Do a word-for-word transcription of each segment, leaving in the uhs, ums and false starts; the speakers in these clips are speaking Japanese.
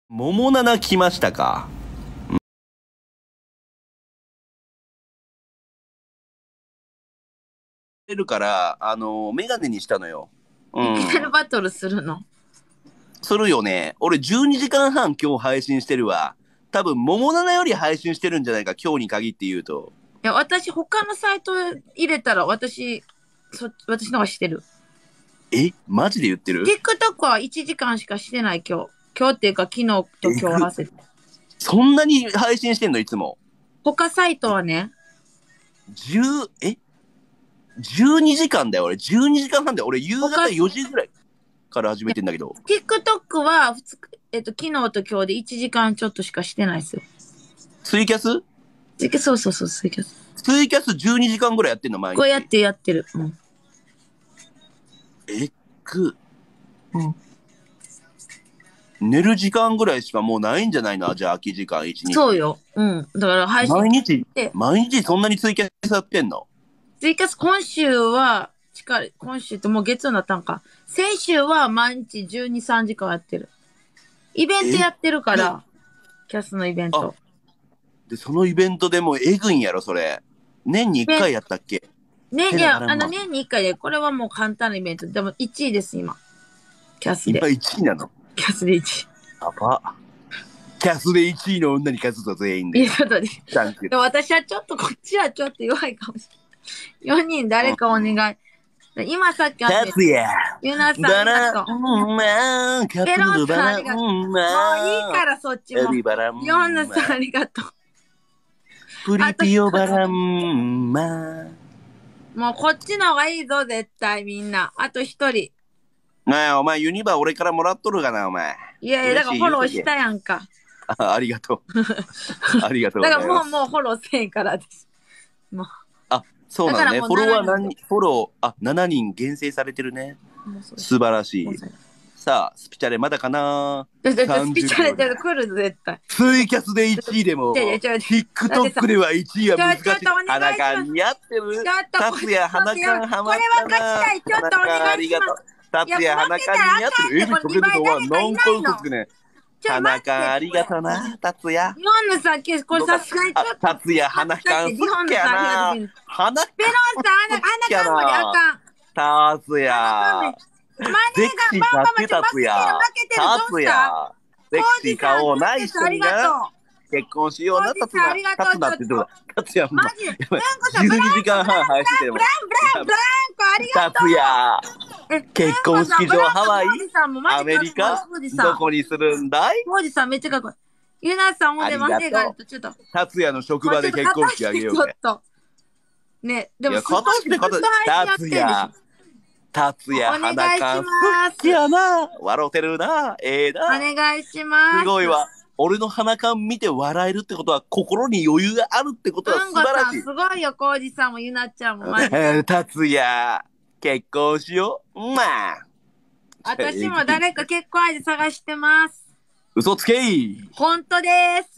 桃七来ましたか。出るから、あのー、メガネにしたのよ。ういきなりん。 バトルするの。 するよね。俺じゅうにじかんはん今日配信してるわ。多分、桃七より配信してるんじゃないか、今日に限って言うと。 いや、私、他のサイト入れたら、私、そ、私の方がしてる。 えマジで言ってる？ TikTok はいちじかんしかしてない、今日。今日っていうか、昨日と今日合わせて。 そんなに配信してんのいつも。 他サイトはね。 じゅう、え ?じゅうにじかんだよ、俺。じゅうにじかんはんで、俺、夕方よじぐらいから始めてんだけど。 TikTok は、えっと、昨日と今日でいちじかんちょっとしかしてないですよ。 ツイキャスツイキャス、そうそうそう、ツイキャス。 ツイキャスじゅうにじかんぐらいやってんの、毎日。 こうやってやってる。うん。 えっく。 うん。 寝る時間ぐらいしかもうないんじゃないの？じゃあ空き時間いちにち。 そうよ。うん。だから配信。 毎日、毎日そんなにツイキャスやってんの？ ツイキャス今週は、近い、今週ってもう月曜になったんか。先週は毎日じゅうに、さんじかんやってる。イベントやってるから、キャスのイベント。 で、そのイベントでもえぐいんやろ、それ。年にいっかいやったっけ？ ね、いや、あの、年にいっかいで、これはもう簡単なイベント。でもいちいです、今。キャスで。 今いちいなの？ キャスでいちい。 やば。キャスでいちいの女に勝つぞ、全員で。 いや、ちょっとね。でも私はちょっと、こっちはちょっと弱いかもしれない。よにん誰かお願い。今さっきあって。 達也。 ゆなさん、ありがとう。 うんまー、カペロンップルバラさんありがとう。もういいからそっちも。ヨンナさんありがとう。 プリピオバランマー。 もうこっちの方がいいぞ、絶対みんな。あと一人。 なあ、お前ユニバ俺からもらっとるかな、お前。 いやいや、だからフォローしたやんか。 あ、ありがとう。ありがとう。 だからもう、もうフォローせんからです。もう。 あ、そうなんね。フォロワー何人、フォロー、あ、しちにん厳選されてるね。素晴らしい。さあ、スピチャレまだかな？ スピチャレって来るぞ、絶対。 ツイキャスでいちいでも、TikTok ではいちいは難しい。鼻かん似合ってる？達也鼻かんハマったな。 これは勝ちたい。ちょっとお願いします。 達也鼻かん似合ってる。エビ溶けるのは何個嘘つくね。鼻かんありがとな、達也。 日本のさ、これさすがにちょっと。 達也鼻かん好きやな。鼻かん。 ペロンさん、鼻かんもりあかん。 達也。セクシー買ってたつや。たつや。セクシー買おうな、一緒にな。結婚しような、たつな。たつなってどうだ。たつや、 マジで。 じゅうにじかんはん配信してるもん。 ブラン、ブラン、ブランコ、ありがとう。 たつや。結婚式場ハワイ、アメリカ、どこにするんだい？ コウジさんめっちゃかっこいい。ゆなさん、ほんで、マジがあると、ちょっと。 たつやの職場で結婚式あげようぜ。 ね、でも、 片して片して。たつや。達也鼻かん好きやな。笑うてるな。ええな。 お願いします。 すごいわ。俺の鼻かん見て笑えるってことは心に余裕があるってことは素晴らしい。 すごいよ、コウジさんもゆなちゃんも。 達也、結婚しよう。まあ。 私も誰か結婚相手探してます。 嘘つけい。 本当です。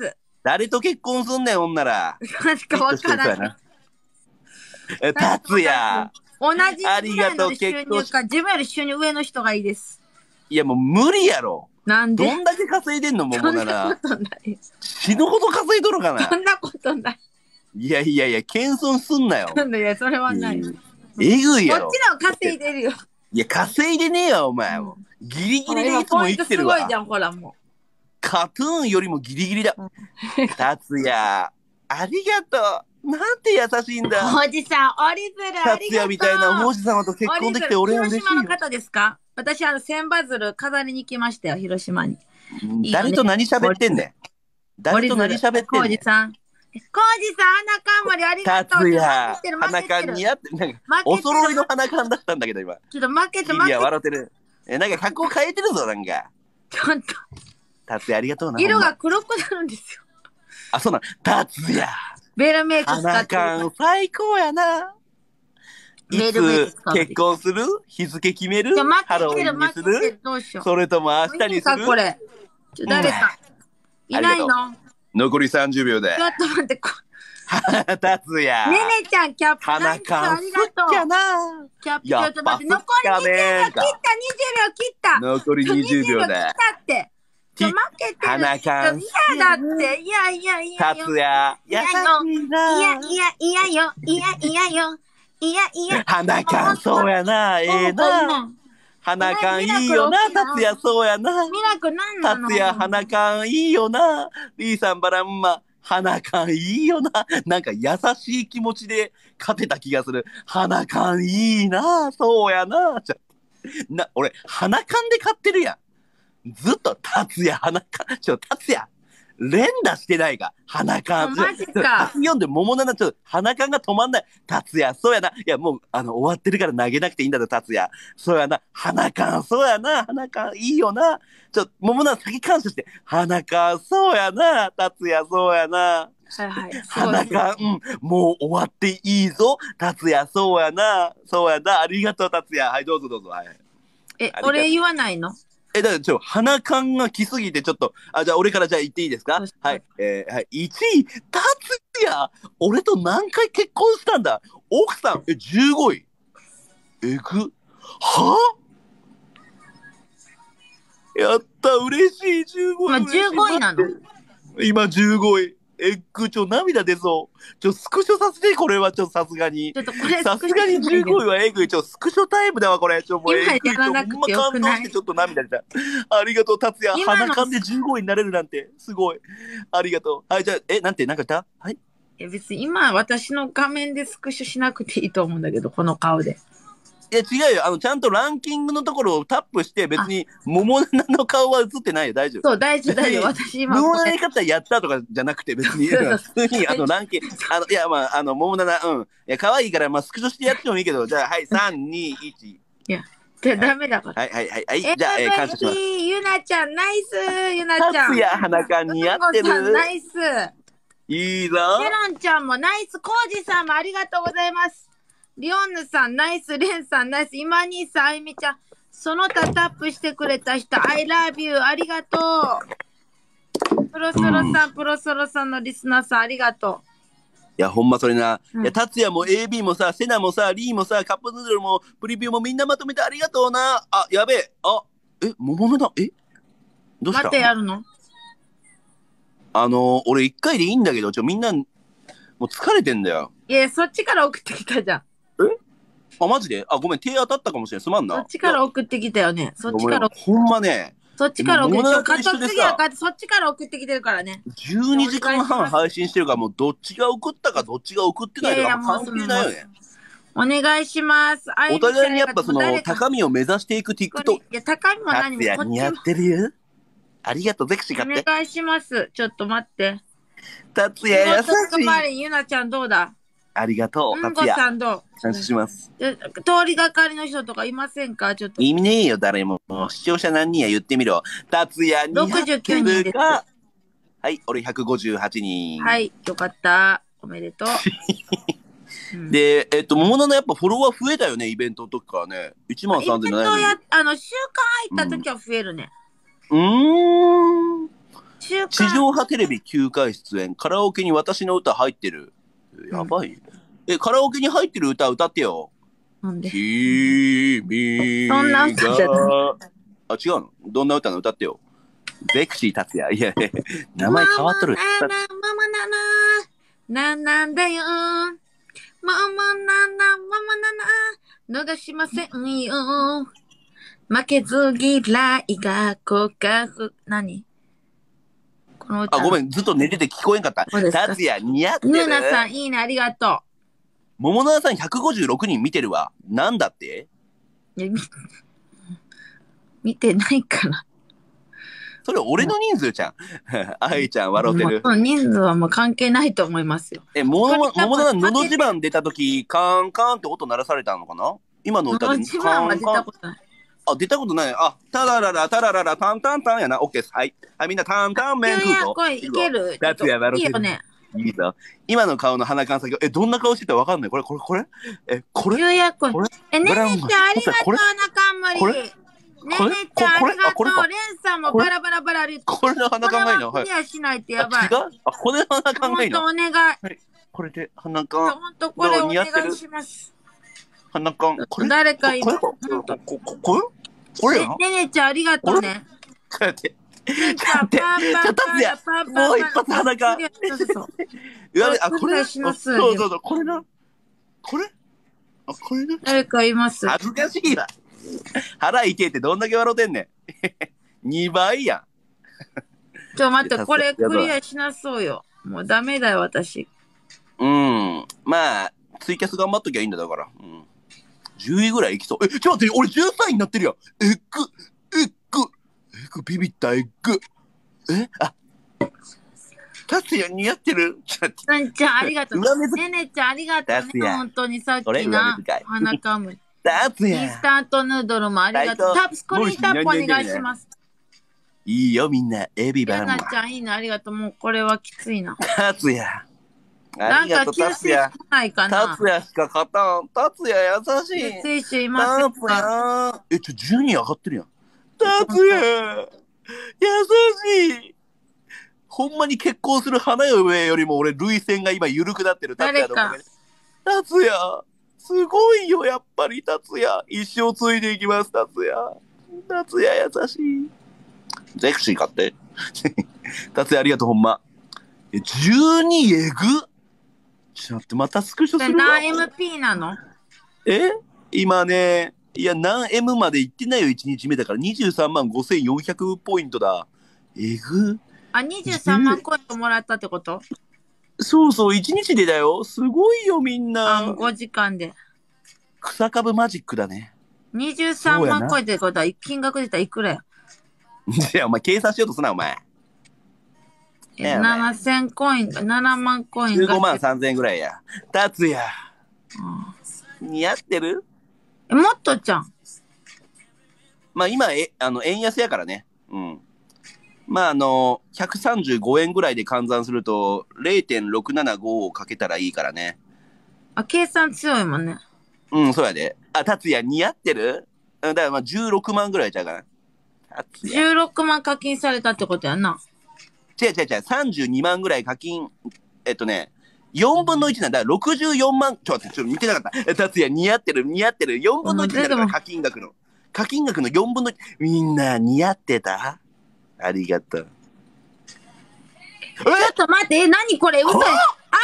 誰と結婚すんねん、ほんなら。 何かわからない。 達也。 同じぐらいの収入か、自分より収入上の人がいいです。 いやもう無理やろ。 なんで？ どんだけ稼いでんの、ももなら。 そんなことない。 死ぬほど稼いどるかな。 そんなことない。 いやいやいや、謙遜すんなよ。 いや、それはない。 えぐいやろ。 こっちの稼いでるよ。 いや、稼いでねえよ、お前。ギリギリでいつも生きてるわ。 すごいじゃん、ほらもう。 カトゥーンよりもギリギリだ。達也、ありがとう。なんて優しいんだ。 おじさん、オリブル、ありがとう。 達也みたいな王子様と結婚できて俺は嬉しいよ。 広島の方ですか？私、あの、千羽鶴飾りに行きましたよ、広島に。 誰と何喋ってんねん。誰と何喋ってんねん。 コウジさん。コウジさん、鼻かんもりありがとう。 達也、鼻かん似合って、なんか、お揃いの鼻かんだったんだけど、今。 ちょっと負けて負けて。 いや、笑ってる。え、なんか格好変えてるぞ、なんか。 ちょっと。 達也ありがとうな。 色が黒くなるんですよ。 あ、そうなん。達也。 ベルメイク使ってる。 鼻かん最高やな。いつ結婚する？日付決める？ハロウィンにする？それとも明日にする？ これ。誰か。いないの？ 残りさんじゅうびょうで。 ちょっと待って。 達也。 ねねちゃん、キャップ。 鼻かん好きやな。 キャップ、ちょっと待って。残りにじゅうびょう切った、にじゅうびょう切った。 残りにじゅうびょうで。 切ったって。ちょ、負けけてる。 鼻かん。 いやだって、いやいやいやよ。 達也、優しいな。 いやいやいやよ。いやいやよ。いやいや。 鼻かん、そうやな。ええな。鼻かんいいよな、達也、そうやな。 ミラクなんなの？ 達也、鼻かんいいよな。リーさん、バランマ、鼻かんいいよな。なんか優しい気持ちで勝てた気がする。鼻かんいいな。そうやな。ちょな、俺、鼻かんで買ってるやん。ずっと、達也、鼻かん。ちょ、達也。連打してないが、鼻かん。 マジか。 読んで桃七ちょっと鼻かんが止まんない。達也、そうやな。いや、もう、あの、終わってるから投げなくていいんだぞ、達也。そうやな。鼻かん、そうやな。鼻かん、いいよな。ちょ、桃七先感謝して。鼻かん、そうやな。達也、そうやな。 はいはい。 鼻かん、うん、もう終わっていいぞ。達也、そうやな。そうやな。ありがとう、達也。はい、どうぞどうぞ。はい。 え、俺言わないの？ え、だからちょ、鼻感が来すぎてちょっと、あ、じゃあ俺からじゃあ言っていいですか？はい。えー、はい。いちい、達也俺と何回結婚したんだ？奥さん、え、じゅうごい。えぐ。はぁやった、嬉しい、じゅうごい。 今じゅうごいなの？ 今じゅうごい。エッグ、ちょ、涙出そう。ちょ、スクショさせて、これは、ちょ、さすがに。 ちょっとこれ、 さすがにじゅうごいはエグい。ちょ、スクショタイムだわ、これ。ちょ、もうエグい。 今やらなくてよくない？ ほんま感動して、ちょっと涙出た。ありがとう、達也。鼻かんでじゅうごいになれるなんて、すごい。ありがとう。はい、じゃあ、え、なんて、なんか言った？はい。 いや、別に今、私の画面でスクショしなくていいと思うんだけど、この顔で。 いや、違うよ。あの、ちゃんとランキングのところをタップして、別に、桃七の顔は映ってないよ。大丈夫。 そう、大丈夫、大丈夫。私今。 桃七方やったとかじゃなくて、別に、普通に、あの、ランキング、あの、いや、まあ、あの、桃七、うん。いや、可愛いから、まあ、スクショしてやってもいいけど、じゃあ、はい、さん、に、いち。 いや、じゃダメだから。 はい、はい、はい、はい。じゃあ、えー、感謝します。 ゆなちゃん、ナイスゆなちゃん。 達也、鼻かん似合ってる。 ナイス。 いいぞ。 メロンちゃんもナイス。コージさんもありがとうございます。リオンヌさん、ナイス。レンさん、ナイス。イマニーさん、あゆみちゃん。その他タップしてくれた人、I love you。ありがとう。プロソロさん、うん、プロソロさんのリスナーさん、ありがとう。 いや、ほんまそれな。 うん、 いや、達也も エービー もさ、セナもさ、リーもさ、カップヌードルも、プリビューもみんなまとめてありがとうな。あ、やべえ。あ、え、桃のだ。えどうした？ 待ってやるの？ あのー、俺一回でいいんだけど、ちょ、みんな、もう疲れてんだよ。 いや、そっちから送ってきたじゃん。 えあ、マジで？あ、ごめん、手当たったかもしれん。すまんな。 そっちから送ってきたよね。そっちから。 ほんまね。 そっちから送ってきた。 か次はそっちから送ってきてるからね。 じゅうにじかんはん配信してるから、もうどっちが送ったかどっちが送ってないとか関係ないよね。 お願いします。 お互いにやっぱその高みを目指していく TikTok。 いや、高みも何も。 達也似合ってるよ。ありがとう、ゼクシー買って。 お願いします。ちょっと待って。 達也優しい。 前にゆなちゃんどうだ？ ありがとう。 うんこさんどう？ 感謝します。 通りがかりの人とかいませんか？ちょっと。 意味ねえよ、誰も。もう視聴者何人や言ってみろ。達也似合ってるか？はい、俺ひゃくごじゅうはちにん。 はい、よかった。おめでとう。 うん、で、えっと、桃のやっぱフォロワー増えたよね、イベントの時からね。いちまんさんぜんななひゃく。 あの、週間入った時は増えるね。 うん。うーん。地上波テレビきゅうかい出演。カラオケに私の歌入ってる。やばい。うん、え、カラオケに入ってる歌歌ってよ。 なんで？ 君が。 そんな歌じゃない。 あ、違うの？どんな歌の歌ってよ。ゼクシー達也。いやいや、名前変わっとる。 ママなな、ママなな、なんなんだよ。ママなな、ママなな、逃しませんよ。負けず嫌いが告白。何？この歌。 あ、ごめん、ずっと寝てて聞こえんかった。達也似合ってる。 ヌーナさん、いいね、ありがとう。 桃奈さんひゃくごじゅうろくにん見てるわ。なんだって？ いや、見、見てないから。 それ俺の人数じゃん。愛ちゃん笑ってる。 人数はもう関係ないと思いますよ。 え、桃奈さん、のど自慢出た時、カーンカーンって音鳴らされたのかな？今の歌で。 のど自慢は出たことない。 あ、出たことない。あ、タラララ、タラララ、タンタンタンやな。オッケーです。はい。はい、みんなタンタンメンクート。 いける。 達也笑ってる。 いいよね。 いいぞ。今の顔の鼻関先、え、どんな顔してたらわかんない。これ、これ、これえ、これゆうやこれ。え、ねねちゃんありがとう、鼻冠。 これねねちゃんありがとう。レンさんもバラバラバラありがとう。 これの鼻冠いいの？ はい。クリアしないってやばい。 違う？あ、これの鼻冠いいの？ ほんとお願い。 はい。これで鼻冠。 ほんとこれお願いします。 鼻冠。これ誰かいる。 これこれこれこれねねちゃんありがとうね。 こうやって。 ちょっと待って、ちょっと達也、もう一発裸。うわ、あ、これ、そうそうそう、これな。これあ、これな。 誰かいます。 恥ずかしいわ。腹痛いってどんだけ笑うてんねん。にばいやん。 ちょ、待って、これクリアしなそうよ。もうダメだよ、私。 うん。まあ、ツイキャス頑張っときゃいいんだ、だから。うん。じゅういぐらいいきそう。え、ちょっと待って、俺じゅうさんいになってるやん。エッグ、エッグ、エッグ、ビビったエッグ。えあ、達也似合ってるちょっと。 なんちゃん、ありがとう。ねねちゃん、ありがとうね。本当にさっきな、鼻かむ。 達也。 インスタントヌードルもありがとう。タップ、スクリーンタップお願いします。 いいよ、みんな。エビバン。 ななちゃん、いいな、ありがとう。もうこれはきついな。 達也。 なんか救世主ないかな。 達也しか勝たん。達也優しい。 救世主いますか。え、ちょ、じゅうに上がってるやん。達也。優しい。ほんまに結婚する花嫁よりも俺、涙腺が今緩くなってる。 達也のおかげで。 達也。すごいよ、やっぱり達也。一生ついていきます、達也。達也優しい。ゼクシー買って。達也ありがとう、ほんま。え、じゅうにえぐちょっと待って、またスクショするわ。 何 エムピー なの？ え今ね、いや、何 M まで行ってないよ、いちにちめだから。にじゅうさんまんごせんよんひゃくポイントだ。えぐあ、にじゅうさんまんコインもらったってこと？ そうそう、いちにちでだよ。すごいよ、みんな。 あ、ごじかんで。 草株マジックだね。 にじゅうさんまんコインってことは、金額で言ったらいくらや？ じゃあ、お前、計算しようとすな、お前。 ななせんコインが、ななまんコインが。じゅうごまんさんぜんえんぐらいや。達也。うん、似合ってる？ え、もっとちゃん。 まあ今、え、あの、円安やからね。うん。まああの、ひゃくさんじゅうごえんぐらいで換算すると、れいてんろくななご をかけたらいいからね。 あ、計算強いもんね。 うん、そうやで。あ、達也似合ってる？だからまあじゅうろくまんぐらいちゃうかな。 じゅうろくまん課金されたってことやんな。 違う違う違う、さんじゅうにまんぐらい課金、えっとね、よんぶんのいちなんだ。ろくじゅうよんまん、ちょっと待って、ちょっと見てなかった。達也似合ってる、似合ってる。よんぶんのいちになるから課金額の。課金額のよんぶんのいち。みんな似合ってた？ありがとう。 ちょっと待って、え、なにこれ嘘。あやめちゃん、なにプールパ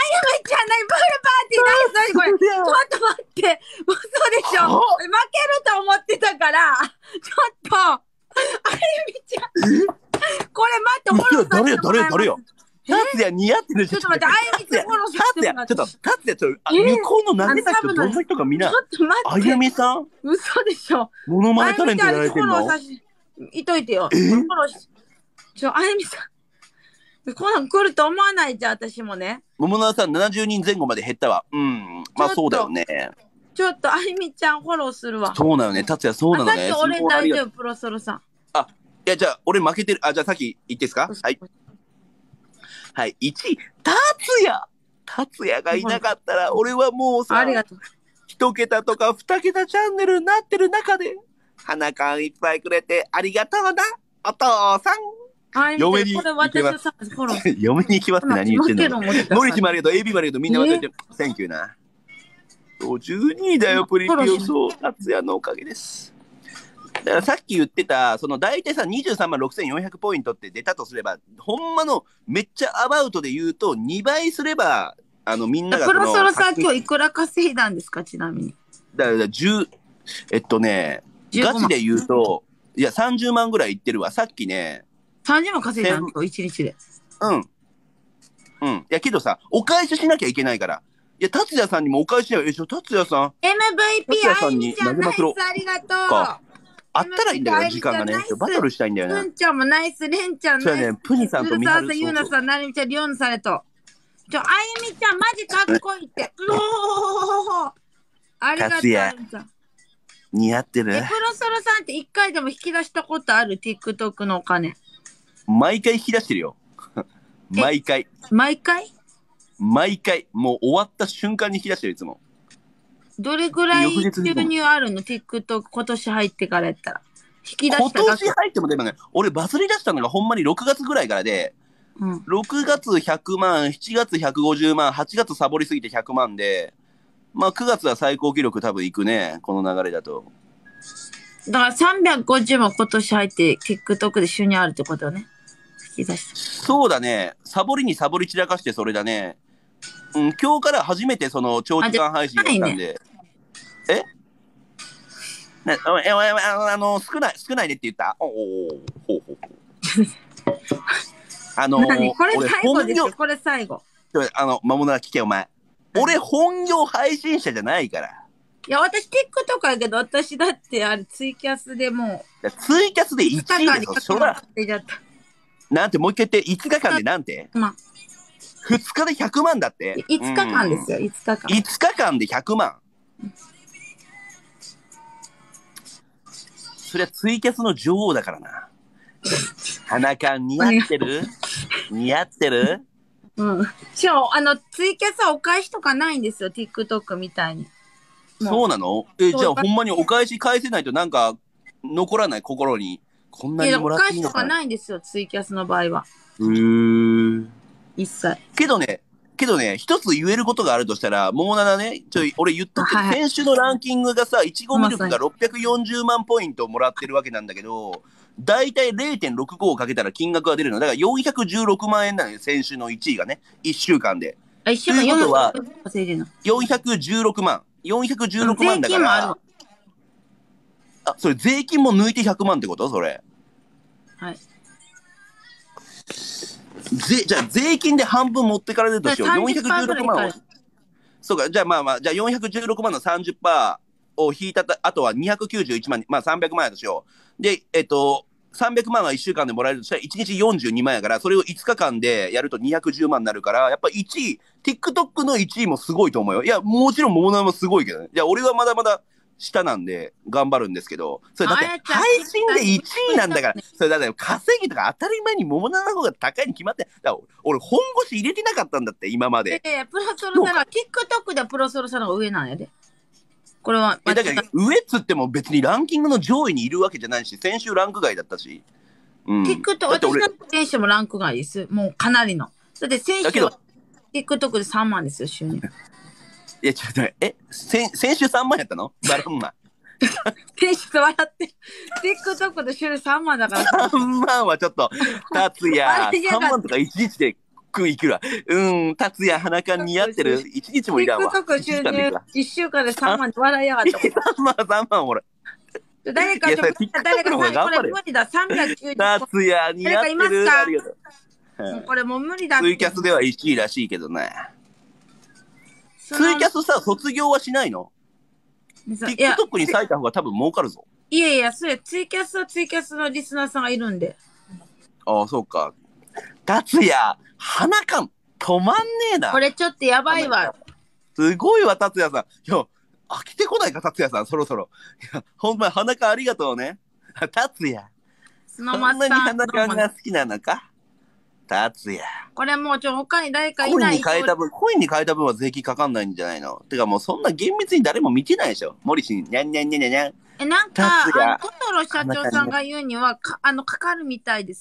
ーティーなにこれ。ちょっと待って、嘘でしょ。負けると思ってたから、ちょっと、あゆみちゃん。これ待って、フォローさせてもらいます。 誰よ、誰よ、誰よ。達也似合ってるし。ちょっと待って、あゆみちゃんフォローさせてもらって。 ちょっと、達也、ちょっと、向こうの投げた人、どんな人かみんな。 ちょっと待って。 あゆみさん嘘でしょ。 モノマネタレントやられてんの？ フォローさせて、いといてよ。フォローし、ちょ、あゆみさん。こんなん来ると思わないじゃん、私もね。 桃奈さんななじゅうにんぜん後まで減ったわ。うん。まあそうだよね。 ちょっとあゆみちゃんフォローするわ。 そうなのね。達也そうなのね。 さっき俺大丈夫、プロソロさん。 あ、いやじゃあ俺負けてる。あ、じゃあさっき言っていいですか？はい。はい。いちい、達也。達也がいなかったら俺はもうさ、 ありがとう。 一桁とか二桁チャンネルになってる中で、花缶いっぱいくれてありがとうな、お父さん。嫁に行きます。嫁に行きますって何言ってんの？モリシもありがとう、エビもありがとう、みんな忘れてる。センキューな。じゅうにいだよ、プリピオ。そう、達也のおかげです。だからさっき言ってた、その大体さ、にじゅうさんまんろくせんよんひゃくポイントって出たとすれば、ほんまのめっちゃアバウトで言うと、にばいすれば、あのみんながその。 プロソロさん今日いくら稼いだんですか、ちなみに。 だからじゅう、えっとね、ガチで言うと、いや、さんじゅうまんぐらいいってるわ。さっきね、 さんじゅうまん稼いだんですか、いちにちで。 うん。うん。いや、けどさ、お返ししなきゃいけないから。いや、達也さんにもお返ししないよ。え、ちょ、達也さん。 エムブイピー あゆみちゃんナイス、ありがとう。 あったらいいんだよ、時間がね。バトルしたいんだよね。 プンちゃんもナイス、レンちゃんナイス。 そうやね、プニさんとミハル。 さん、ユーナさん、なるみちゃん、リオンされと。ちょ、あゆみちゃん、マジかっこいいって。うおー。ありがとう、あゆみちゃん。 似合ってる。 え、プロソロさんって一回でも引き出したことある TikTok のお金。 毎回引き出してるよ。毎回。 毎回毎回。もう終わった瞬間に引き出してる、いつも。 どれぐらい収入あるの ?TikTok 今年入ってからやったら。引き出した今年入ってもでもね、俺バズり出したのがほんまにろくがつぐらいからで、うん、ろくがつひゃくまん、しちがつひゃくごじゅうまん、はちがつサボりすぎてひゃくまんで、まあくがつは最高記録多分いくね、この流れだと。 だからさんびゃくごじゅうも今年入って TikTok で収入あるってことね。 き出した。 そうだね。サボりにサボり散らかしてそれだね。うん、今日から初めてその長時間配信やったんで。えね、おいおいおいあの、あの、少ない、少ないねって言ったおおほうほうほう。あのー、 何これ俺最後本業、 ですよ。これ最後。 ちょあの、まもなく聞けお前。俺本業配信者じゃないから。 いや、私 TikTok やけど、私だってあれツイキャスでもいやツイキャスでいちいでしょ、そら。 出ちゃった。 なんてもう一回言って、いつかかんでなんて、 まあ、 ふつかでひゃくまんだって。 いつかかんですよ、いつかかん。 いつかかんでひゃくまん。そりゃツイキャスの女王だからな。鼻感似合ってる似合ってるうん。しかも、あの、ツイキャスはお返しとかないんですよ、TikTok みたいに。 そうなのえ、じゃあほんまにお返し返せないとなんか残らない心に。こんなにもらっていいのかな。 お返しとかないんですよ、ツイキャスの場合は。 うーん。 一切。 けどね、けどね、一つ言えることがあるとしたら、もうななね、ちょい、俺言っとくけど、 はい、 先週のランキングがさ、いちごミルクがろっぴゃくよんじゅうまんポイントもらってるわけなんだけど、だいたい れいてんろくご をかけたら金額が出るの。だからよんひゃくじゅうろくまんえんなのよ、先週のいちいがね。いっしゅうかんで。 あ、いっしゅうかんということは、 よんひゃくじゅうろくまん。よんひゃくじゅうろくまんだから。あ、それ税金も抜いてひゃくまんってことそれ。 はい。 ぜ、じゃあ税金で半分持ってかれるとしよう。よんひゃくじゅうろくまんを。そうか、じゃあまあまあ、じゃあよんひゃくじゅうろくまんの さんじゅっパーセント を引いたあとはにひゃくきゅうじゅういちまん、まあさんびゃくまんやとしよう。で、えっと、さんびゃくまんはいっしゅうかんでもらえるとしたらいちにちよんじゅうにまんやから、それをいつかかんでやるとにひゃくじゅうまんになるから、やっぱいちい、TikTok のいちいもすごいと思うよ。いや、もちろんモモナーもすごいけどね。いや、俺はまだまだ下なんで頑張るんですけど、それだって配信でいちいなんだから、それだって稼ぎとか当たり前にモモナーの方が高いに決まって、だから俺本腰入れてなかったんだって、今まで。 いやいや、プロソルさんが、TikTok でプロソルさんの方が上なんやで。これは。 え、だから上っつっても別にランキングの上位にいるわけじゃないし、先週ランク外だったし。 うん、TikTok、私の選手もランク外です。もうかなりの。だって選手は TikTok でさんまんですよ、収入。 いや、ちょっと待って、え、先先週さんまんやったのバランマン。 選手笑って。TikTok で収入さんまんだから。 さんまんはちょっと、達也、さんまんとかいちにちで食いくるわ。うん、達也、鼻かん似合ってる。いちにちもいらんわ。 TikTok 収入いっしゅうかんでさんまんで笑いやがった。 さんまん、さんまん、ほら。 誰か、誰か、これ無理だ、さんびゃくきゅうじゅう。 達也、似合ってる。 誰かいますか？これもう無理だ。 ツイキャスではいちいらしいけどね。ツイキャスさ、卒業はしないの？ TikTok に割いた方が多分儲かるぞ。 いやいや、それツイキャスはツイキャスのリスナーさんがいるんで。 ああ、そうか。達也、鼻かん、止まんねえな。 これちょっとやばいわ。 すごいわ、達也さん。いや、飽きてこないか、達也さん、そろそろ。いや、ほんま、鼻かんありがとうね。達也。そんなに鼻かんが好きなのか達也。 これもうちょ、他に誰かいコインない。 に変えた分、コインに変えた分は税金かかんないんじゃないの？てかもうそんな厳密に誰も見てないでしょ。モリシン、にゃんにゃんにゃんにゃんにゃん。 え、なんか、あの、トトロ社長さんが言うには、かあの、かかるみたいです。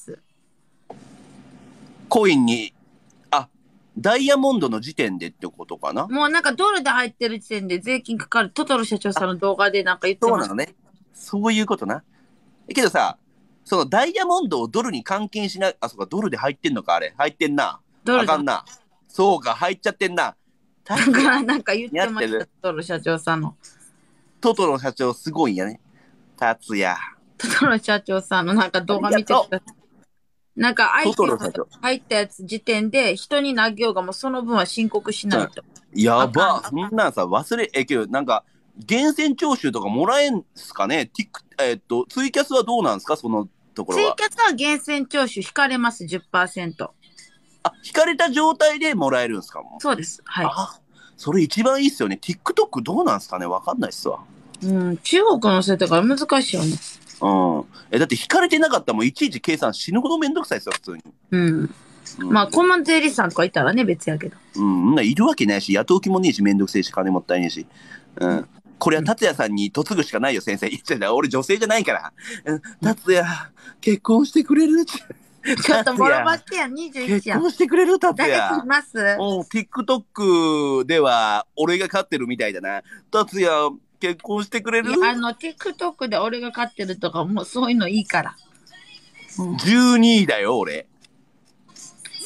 コインに、あ、ダイヤモンドの時点でってことかな？ もうなんかドルで入ってる時点で税金かかる。トトロ社長さんの動画でなんか言ってます。そうなのね。そういうことな。けどさ、そのダイヤモンドをドルに換金しない、あ、そうか、ドルで入ってんのか、あれ。入ってんな。ドルあかんな。そうか、入っちゃってんな。 だからなんか言ってました、トトロ社長さんの。 トトロ社長すごいんやね。達也。 トトロ社長さんのなんか動画見てください。なんかアイテム入ったやつ時点で人に投げようがもうその分は申告しないと。 やば。そんなんさ、忘れ、え、けどなんか、源泉徴収とかもらえんすかね？ティック、えー、っと、ツイキャスはどうなんですか？そのところは。 ツイキャスは源泉徴収引かれます、じゅっパーセント。 あ、引かれた状態でもらえるんですか？もそうです。はい。 あ、それ一番いいっすよね。TikTok どうなんすかね？わかんないっすわ。 うん、中国のせいだから難しいよね。 うん。え、だって引かれてなかったらもういちいち計算死ぬほどめんどくさいっすよ、普通に。 うん。うん、まあ、コマン税理士さんとかいたらね、別やけど。 うん、いるわけないし、雇う気もねえし、めんどくせえし、金もったいねえし。うん。これは達也さんに嫁ぐしかないよ、先生。言っちゃう。俺女性じゃないから。うん、達也、結婚してくれる？ ちょっとボロバってやん、にじゅういちやん。 結婚してくれる？達也。 誰かいます？ おう、TikTok では俺が勝ってるみたいだな。達也、結婚してくれる？ いや、あの、TikTok で俺が勝ってるとか、もうそういうのいいから。 うん、じゅうにいだよ、俺。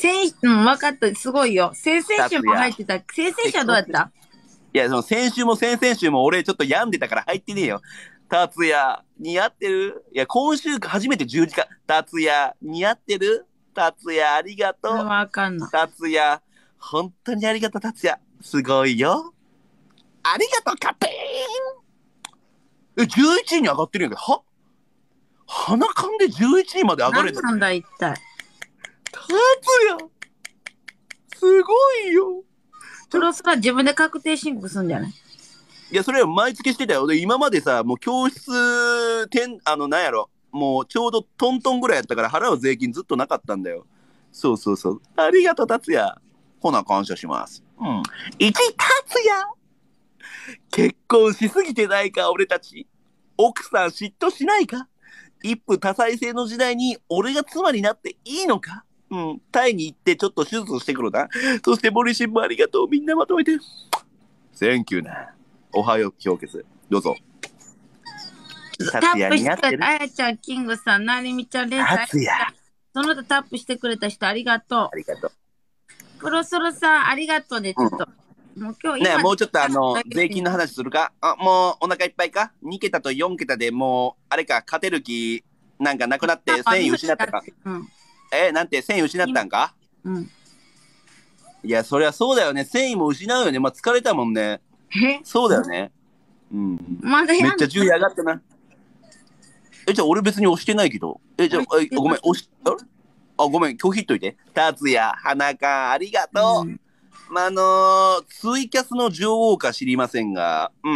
先、うん、分かった。すごいよ。先々週も入ってた。先々週はどうやった？ いや、その先週も先々週も俺ちょっと病んでたから入ってねえよ。達也、似合ってる？いや、今週初めてじゅうじかん。達也、似合ってる？達也、ありがとう。 わかんない。 達也、本当にありがとう、達也。すごいよ。ありがとう、カペーン。え、じゅういちいに上がってるんやけど、は鼻かんでじゅういちいまで上がれるんだ。なんだ、一体。 達也、すごいよ。 プロスは自分で確定申告すんじゃない？ いや、それは毎月してたよ。で、今までさ、もう教室、てん、あの、なんやろ。もうちょうどトントンぐらいやったから払う税金ずっとなかったんだよ。そうそうそう。ありがとう、達也。ほな、感謝します。うん。いち、達也。結婚しすぎてないか、俺たち。奥さん嫉妬しないか？一夫多妻制の時代に俺が妻になっていいのか？うん。タイに行ってちょっと手術してくるな。そしてボリシンもありがとう。みんなまとめて。センキューな。おはよう、氷結。どうぞ。 タップしてくれた、あやちゃん、キングさん、なりみちゃん、レンさん。その他タップしてくれた人、ありがとう。 ありがとう。 プロソロさん、ありがとうね、ちょっと。 うん、もう今日ね、もうちょっとあの、税金の話するか？あ、もうお腹いっぱいか？ に 桁とよん桁でもう、あれか、勝てる気、なんかなくなってせんい失ったか。うん、え、なんてせんい失ったんか？うん。いや、そりゃそうだよね。せんいも失うよね。まあ、疲れたもんね。え？そうだよね。うん。まだやんの？めっちゃ順位上がったな。え、じゃあ俺別に押してないけど。え、じゃあ、えごめん、押し、ああ、ごめん、拒否っといて。達也、花か、ありがとう。うん、まあ、あのー、ツイキャスの女王か知りませんが、うん。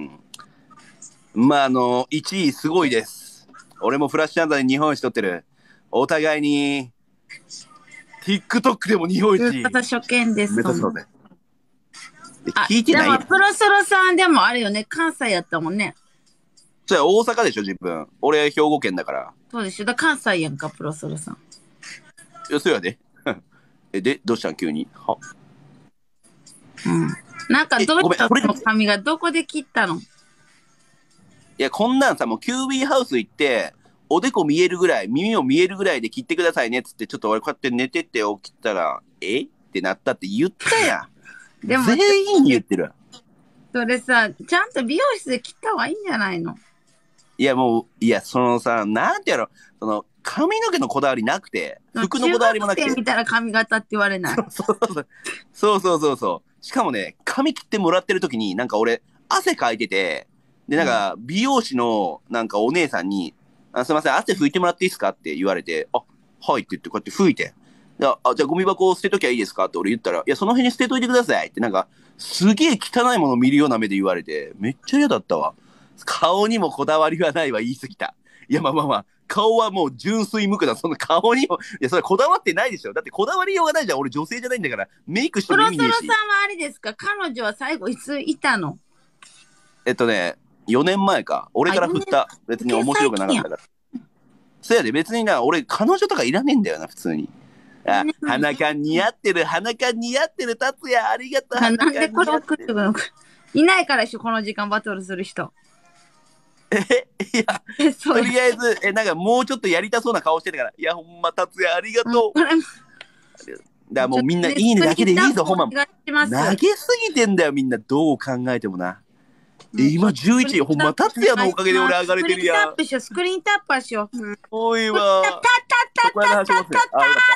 まあ、あのー、いちいすごいです。俺もフラッシュ暗算で日本一取ってる。お互いに、TikTok でも日本一。 また初見です。 目指そうぜ。聞いてない。 でも、プロソロさんでもあれよね、関西やったもんね。 それ大阪でしょ、自分。俺、兵庫県だから。 そうでしょ。だ関西やんか、プロソロさん。 いや、そうやで。え、で、どうしたん急に。は。 うん。なんか、どうしたの髪がどこで切ったの？いや、こんなんさ、もうキュービーハウス行って、おでこ見えるぐらい、耳も見えるぐらいで切ってくださいねっつって、ちょっと俺こうやって寝てて起きたら、えってなったって言ったやん。でも全員に言ってる。 それさ、ちゃんと美容室で切った方がいいんじゃないの？ いや、もう、いや、そのさ、なんてやろ、その、髪の毛のこだわりなくて、服のこだわりもなくて。中学生見たら髪型って言われない。そうそうそう。そうそうそうそう。しかもね、髪切ってもらってる時に、なんか俺、汗かいてて、で、なんか、美容師の、なんかお姉さんに、あすいません、汗拭いてもらっていいですかって言われて、あ、はいって言って、こうやって拭いて。あ、あじゃあゴミ箱を捨てときゃいいですかって俺言ったら、いや、その辺に捨てといてくださいって、なんか、すげえ汚いものを見るような目で言われて、めっちゃ嫌だったわ。顔にもこだわりはないわ、言い過ぎた。いや、まあまあまあ、顔はもう純粋無垢だ。その顔にも、いや、それこだわってないでしょ。だってこだわりようがないじゃん。俺女性じゃないんだから、メイクしても意味ねえし。プロソロさんはあれですか？彼女は最後いついたの？えっとね、よねんまえか。俺から振った。別に面白くなかったから。そやで、別にな、俺彼女とかいらねえんだよな、普通に。あ、鼻か似合ってる、鼻か似合ってる、達也、ありがとう。 なんでこれ送ってくるの？いないからでしょ、この時間バトルする人。 え、いや、とりあえず、え、なんかもうちょっとやりたそうな顔してたから、いや、ほんま、達也、ありがとう。だからもうみんないいねだけでいいぞ、ほんま。投げすぎてんだよ、みんな。どう考えてもな。え、今じゅういちい、ほんま、達也のおかげで俺上がれてるやん。 スクリーンタップしよう。 おいわ。たたたたたたたたたた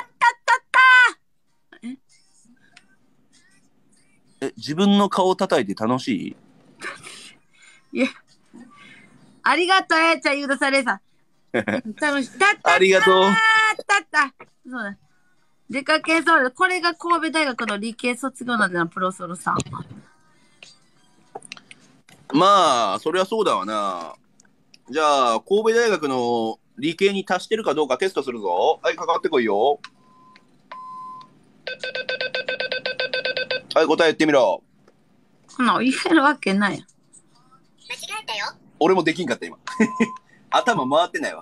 え、自分の顔叩いて楽しい？ いや。ありがとう、あやちゃん、ゆうだされさん。楽しい。 ありがとう。 たった。そうだ。出かけそうだ。これが神戸大学の理系卒業なんだな、プロソロさん。 まあ、そりゃそうだわな。じゃあ、神戸大学の理系に達してるかどうかテストするぞ。はい、かかってこいよ。はい、答え言ってみろ。 こんな言えるわけない。間違えたよ。俺もできんかった、今。頭回ってないわ。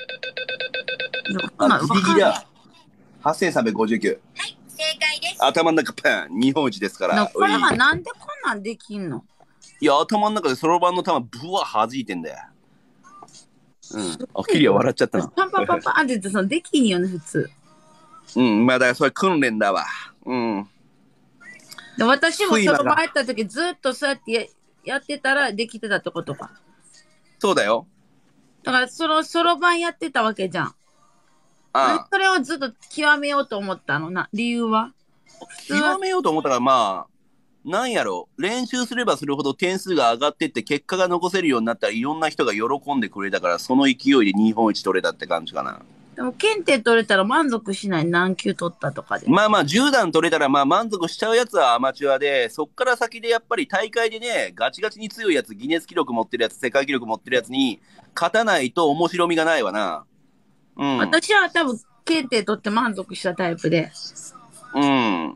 あ、ギリギリだ。はっせんさんびゃくごじゅうきゅう。はい、正解です。頭の中パン、日本一ですから。 これはなんでこんなんできんの？ いや、頭の中でそろばんの球ブワー弾いてんだよ。うん。あ、キリア笑っちゃったな。 パンパンパンパンって言って、そのできんよね、普通。 うん、まあだからそれ訓練だわ。うん。 で私もそろばんやった時ずっとそうやってややってたらできてたってことか。 そうだよ。 だからそのそろばんやってたわけじゃん。ああ。それをずっと極めようと思ったのな。理由は極めようと思ったからまあ、なんやろ、練習すればするほど点数が上がってって結果が残せるようになったらいろんな人が喜んでくれたからその勢いで日本一取れたって感じかな。 でも検定取れたら満足しない。何級取ったとかで。 まあまあじゅう段取れたらまあ満足しちゃうやつはアマチュアで、そっから先でやっぱり大会でね、ガチガチに強いやつ、ギネス記録持ってるやつ、世界記録持ってるやつに勝たないと面白みがないわな。 うん。私は多分検定取って満足したタイプで。 うん。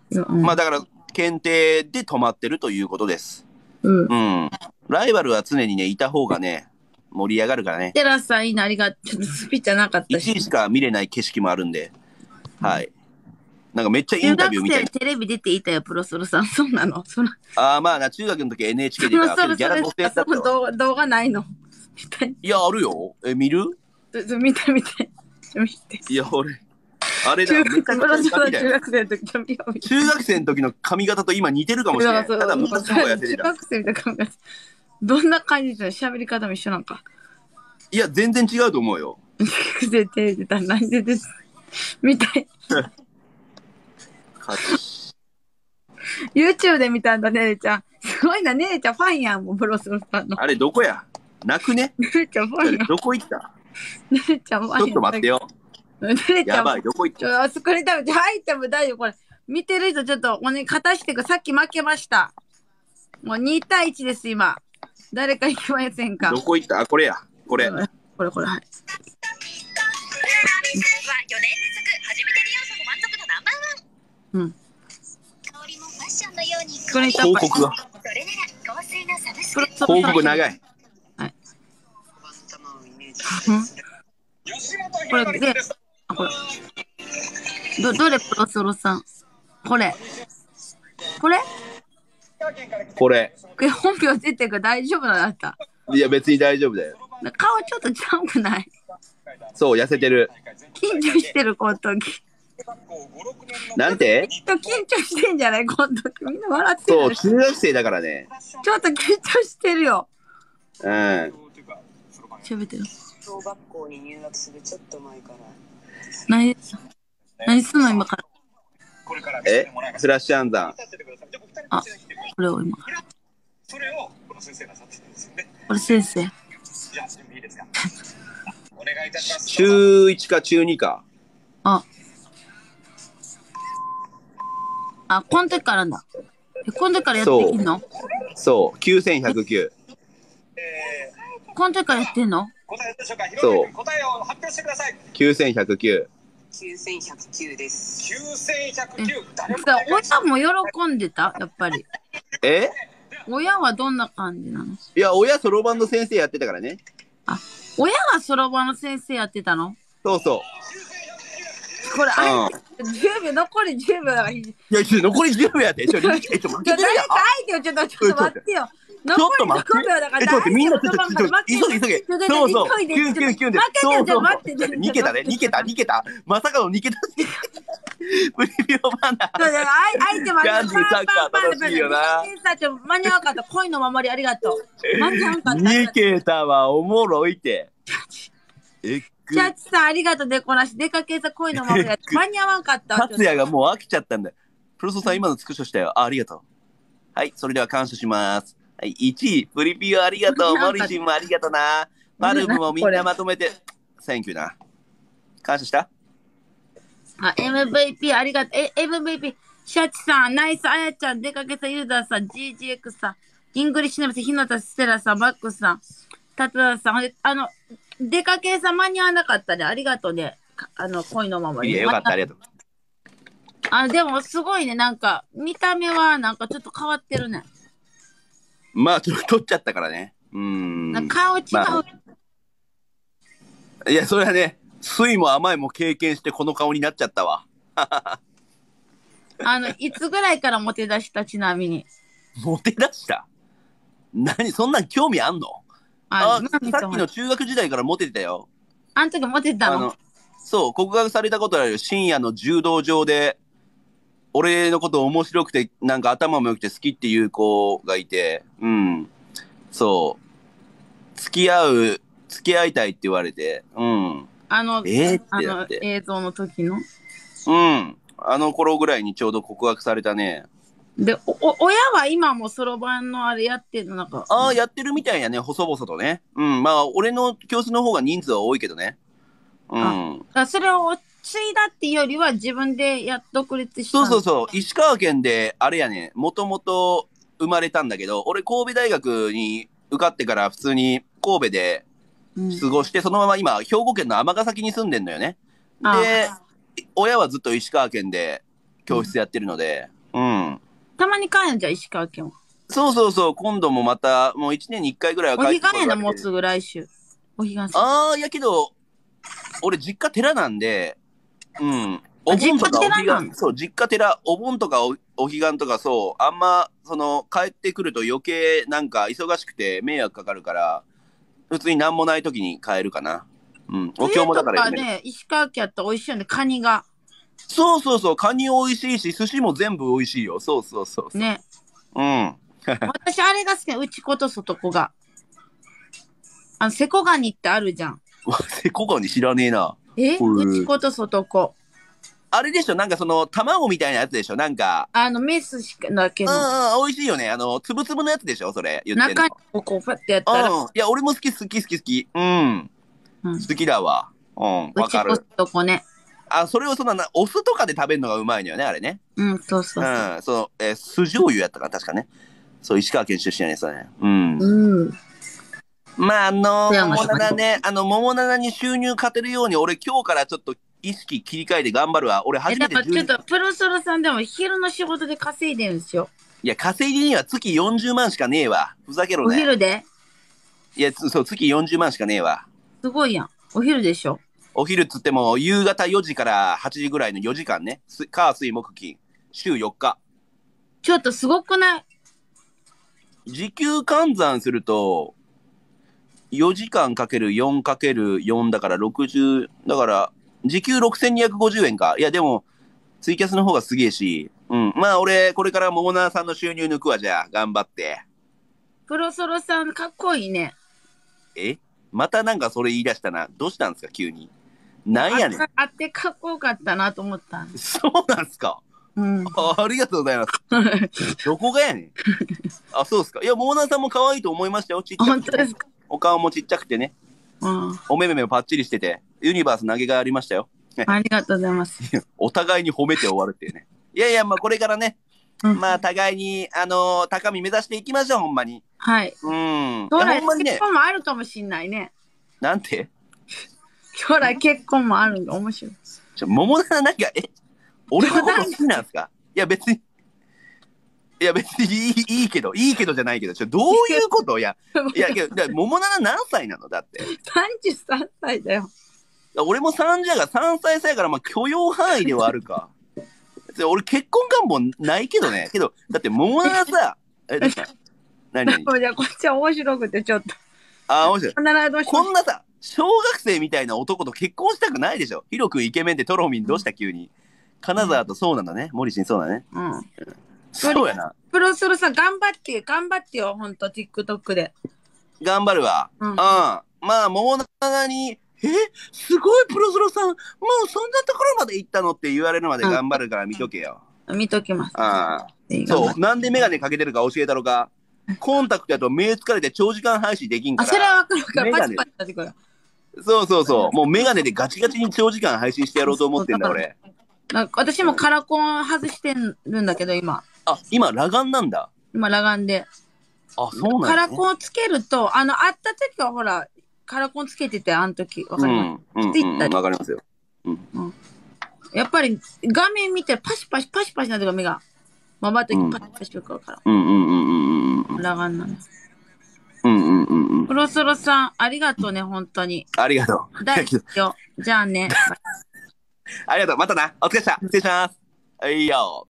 うん、まあだから検定で止まってるということです。 うん。 うん。ライバルは常にね、いた方がね、盛り上がるからね。 テラスさんいいな、ありがとう。ちょっとスピじゃなかったし。いちいしか見れない景色もあるんで。はい。なんかめっちゃインタビュー見て。 中学生テレビ出ていたよ、プロソルさん。そうなのそのああ、まあな、中学の時 エヌエイチケー でギャラごせんえんだった動動画ないのいや、あるよ。え、見る見て見て。見て。 いや、俺。あれだ、 中学生の時中学生の時の髪型と今似てるかもしれない。ただ昔の方が痩せてた。 中学生の髪型。どんな感じで喋り方も一緒なんか。 いや、全然違うと思うよ。 中学生テレビ出たら何でです。みたい。YouTube で見たんだ、ねねちゃん。すごいな、ねねちゃんファンやん、もう、ブロスロさんの。 あれ、どこや泣くね。 ねねちゃんファンやん。 どこ行ったねねちゃんファンやん。 ちょっと待ってよ。 ねねちゃん。 やばい、どこ行ったちょ、あそこに食べて、入っても大丈夫、これ。見てる人、ちょっと、おね、勝たしてく、さっき負けました。もうにたいいちです、今。誰か行きませんか。 どこ行ったあ、これや。これ。 これ、これ、はい。うん。これ広告が。広告長い。 はい。これで、あ、これ。ど、どれプロソロさん。これ。これこれ。 え、本名出てるから大丈夫なのあった。 いや、別に大丈夫だよ。 顔ちょっとちゃうくないそう、痩せてる。 緊張してる、この時。 なんてきっと緊張してんじゃないこの時。みんな笑ってる。 そう、中学生だからね。 ちょっと緊張してるよ。 うん。 喋ってる。 小学校に入学するちょっと前から。 何、何すんの今から。 えフラッシュ暗算。 あ、これを今から。 それをこの先生がさってるんですよね。 これ先生。 じゃあ準備いいですか。お願いいたします。 中いちか中にか。 あ。あ、この時からだ。え、この時からやってきんの？ そう、きゅうせんひゃくきゅう。 えー、この時からやってんの？ 答えでしょうか。そう。答えを発表してください。 きゅうせんひゃくきゅう。 きゅうせんひゃくきゅうです。 きゅうせんひゃくきゅう。 親も喜んでたやっぱり。 え？ 親はどんな感じなの？ いや、親そろばんの先生やってたからね。 あ、親がそろばんの先生やってたの？ そうそう。 これ、あいじゅうびょう、残りじゅうびょうだから。いや、ちょ、残りじゅうびょうやで。ちょ、ちょ、待って。ちょ、 誰か相手をちょっと、ちょっと待ってよ。 ちょっと待って。え、ちょっと待って、みんなちょっと、ちょっと、急げ、急げ。そうそう。きゅうきゅうきゅうで。そうそう。に桁ね、に桁、に桁。まさかのに桁。プリビオバナ。 相手もガンジーサッカー楽しいよな。 間に合わなかった。恋の守りありがとう。間に合わなかった。 に桁はおもろいって。えチャチさんありがとうでこなし、出かけさ恋のままや間に合わんかった。 達也がもう飽きちゃったんだよ。プロソさん今のスクショしたよ。あ、ありがとう。はい、それでは感謝します。はい、いちい、プリピオありがとう。モリシンもありがとうな。パルムもみんなまとめて、センキューな。感謝したあ、エムブイピー ありがとう。え、エムブイピー、シャチさん、ナイス、あやちゃん、出かけさユーザーさん、ジージーエックス さん、イングリッシュネムス、ひなたステラさん、マックスさん、タトラさん、あの、出かけさ間に合わなかったで、ありがとうね。あの、恋のままに。 いや、よかった、ありがとう。 あ、でも、すごいね、なんか、見た目は、なんかちょっと変わってるね。 まあ、ちょっと取っちゃったからね。うーん。 顔違う、まあ。いや、それはね、酸いも甘いも経験してこの顔になっちゃったわ。 あの、いつぐらいからモテ出した、ちなみに。 モテ出した何そんなん興味あんのああ、さっきの中学時代からモテてたよ。 あん時モテてたの？あのそう、告白されたことあるよ。深夜の柔道場で、俺のこと面白くて、なんか頭も良くて好きっていう子がいて、うん。そう。付き合う、付き合いたいって言われて、うん。 あの、 えー、っあのてやって。 映像の時の。 うん。あの頃ぐらいにちょうど告白されたね。 で、お、お親は今もそろばんのあれやってるのなんか。 ああ、やってるみたいやね、細々とね。うん。まあ、俺の教室の方が人数は多いけどね。うん。 あ、それを継いだっていうよりは自分でやっ独立したそうそうそう。石川県で、あれやね、もともと生まれたんだけど、俺神戸大学に受かってから普通に神戸で過ごして、うん、そのまま今、兵庫県の尼崎に住んでんのよね。で、親はずっと石川県で教室やってるので、うん。うん、 たまに帰るんじゃん、石川県は。 そうそうそう。今度もまた、もう一年に一回ぐらいは帰ってくる。 お彼岸やな、もうすぐ来週。お彼岸。 ああ、やけど、俺実家寺なんで、うん。お盆とかお彼岸、そう、実家寺、お盆とかおお彼岸とかそう、あんま、その、帰ってくると余計なんか忙しくて迷惑かかるから、普通になんもない時に帰るかな。うん。お経もだからね。ね、石川県やったら美味しいよね、カニが。 そうそうそう、カニ美味しいし、寿司も全部美味しいよ。そうそうそうそう。 ね。 うん。 私、あれが好きな、うちこと外子が。あの、セコガニってあるじゃん。 セコガニ知らねえな。 えうちこと外子。 あれでしょなんかその、卵みたいなやつでしょなんか。 あの、メスしかだけの。 うんうん、美味しいよね。あの、つぶつぶのやつでしょそれ。言ってんの。 中にこう、パッてやったら。 うん。いや、俺も好き好き好き好き。うん。うん、好きだわ。うん。わかる。 うちことこね。 あ、それをそのな、お酢とかで食べるのがうまいのよね、あれね。 うん、そうそう。 うん、そう、えー、酢醤油やったかな、確かね。そう、石川県出身やね、それね。うん。 うん。 まあ、あのー、桃七ね、あの、桃七に収入勝てるように、俺今日からちょっと意識切り替えて頑張るわ。俺初めて。 え、ちょっと、プロソロさんでも昼の仕事で稼いでるんですよ。 いや、稼ぎには月よんじゅうまんしかねえわ。ふざけろね。 お昼でいや、そう、月よんじゅうまんしかねえわ。 すごいやん。お昼でしょ。 お昼っつっても、夕方よじからはちじぐらいのよじかんね。火、水、木、金。週よっか。 ちょっとすごくない時給換算すると、よじかんかけるよんかけるよんだからろくじゅう、だから、時給ろくせんにひゃくごじゅうえんか。いや、でも、ツイキャスの方がすげえし。うん。まあ、俺、これからモーナーさんの収入抜くわ、じゃあ。頑張って。 プロソロさん、かっこいいね。 えまたなんかそれ言い出したな。どうしたんですか、急に。なんやねん。 あってかっこよかったなと思った。 そうなんすか。うん、あ, ありがとうございます。どこがやねん。あ、そうですか。いや、モーナーさんも可愛いと思いましたよ。ちっちゃくて、ね。 本当ですか。 お顔もちっちゃくてね。うん、お目目もパッチリしてて、ユニバース投げがありましたよ。 ありがとうございます。 お互いに褒めて終わるっていうね。いやいや、まあこれからね、うん、まあ互いに、あのー、高み目指していきましょう、ほんまに。 はい。 うん。 将来結婚もあるかもしんないね。 なんて将来結婚もあるんで面白い。 ちょ、桃奈なんか、え、俺のこと好きなんすかいや別に、いや別にいいいいけど、いいけどじゃないけど、ちょどういうこといや、いや、けど、桃奈何歳なのだって。 さんじゅうさんさいだよ。 俺もさんじゅうがさんさい差やから、まあ許容範囲ではあるか。俺結婚願望ないけどね。けど、だって桃奈さ、え、どうした何何じゃあこっちは面白くてちょっと。 あ、面白い。こんなさ、小学生みたいな男と結婚したくないでしょ。ヒロ君イケメンでトロミンどうした急に。金沢とそうなんだね。モリシンそうだね。うん。そうやな。 プロソロさん頑張って頑張ってよ、ほんと TikTok で。 頑張るわ。うん。うん、まあ、桃奈に、えすごいプロソロさん、もうそんなところまで行ったのって言われるまで頑張るから見とけよ。 うん、見ときます。 ああ。そう。なんでメガネかけてるか教えたろか。コンタクトだと目疲れて長時間配信できんから。 あ、それはわかるから。パチパチ立てこよ。 そうそうそう。もうメガネでガチガチに長時間配信してやろうと思ってんだ、俺。 なんか私もカラコン外してるんだけど、今。 あ、今、裸眼なんだ。 今、裸眼で。 あ、そうなんだ、 ね。カラコンつけると、あの、会った時はほら、カラコンつけてて、あの時。わかります。 うん。うん。わかりますよ。うん。 うん。やっぱり、画面見てパシパシパシパシなってか目が。まばたきパシパシするから。 うんうんうんうんうん。 裸眼なんです。 うんうんうんうん。 プロソロさん、ありがとうね、本当に。 ありがとう。 大好きよ。じゃあね。 ありがとう。またな。お疲れ様。失礼します。はいよ。